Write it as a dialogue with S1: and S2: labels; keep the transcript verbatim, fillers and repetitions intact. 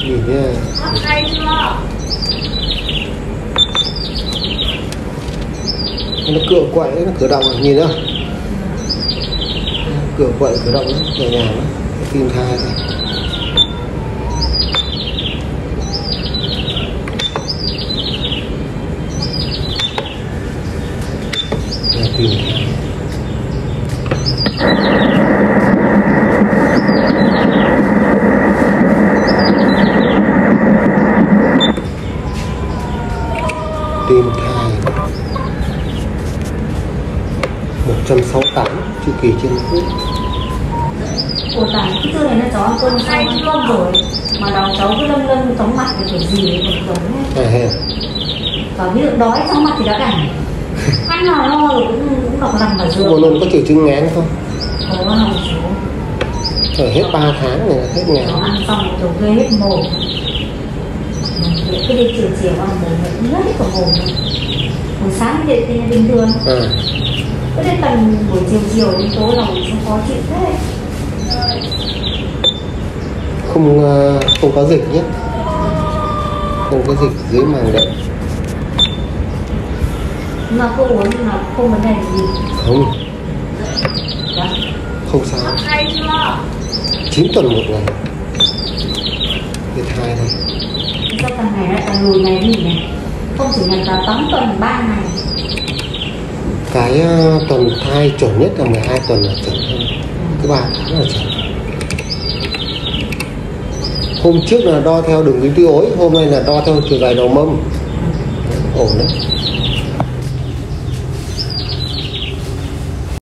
S1: Nhìn nha.
S2: Hay chưa?
S1: Nó cửa quậy, nó cửa động, nhìn nữa. Cửa quậy, cửa động, nhẹ nhàng đó. Tim thai này. Là tim thai. Tim thai một trăm sáu mươi tám chu kỳ trên phút.
S3: Ủa tại cái trưa này nó cháu ăn cơm xong ăn cơm rồi mà đầu cháu cứ lâm lâm chóng mặt thì kiểu gì đấy còn giống
S1: À,
S3: và ví dụ đói chóng mặt thì đã đành ăn nào no rồi cũng cũng đọc nằm ở giường.
S1: cô luôn có triệu chứng ngán không?
S3: Có một số.
S1: Rồi hết ba tháng rồi hết ngán.
S3: Cháu ăn xong rồi gây hết mồm. Cứ đi chiều chiều ăn mồm cũng hết cả mồm. Buổi sáng thì thì bình thường.
S1: À.
S3: Cứ đến tầm buổi chiều chiều đến tối là mình khó chịu thế.
S1: Không không có dịch nhé, không có dịch dưới màng đệm.
S3: Mà cô uống nhưng mà không vấn đề gì.
S1: Không.
S3: Dạ.
S1: Không sao.
S2: Hay chưa?
S1: chín tuần một ngày. Cái thai này.
S3: Sao càng ngày lại càng lùi này nhỉ này? Không chỉ nhận là tám tuần ba ngày.
S1: Cái uh, tuần thai chuẩn nhất là mười hai tuần là chuẩn hơn. Thứ ba tháng là chuẩn. Hôm trước là đo theo đường kính tuyến ối, hôm nay là đo theo chiều dài đầu mâm. Ổn đấy.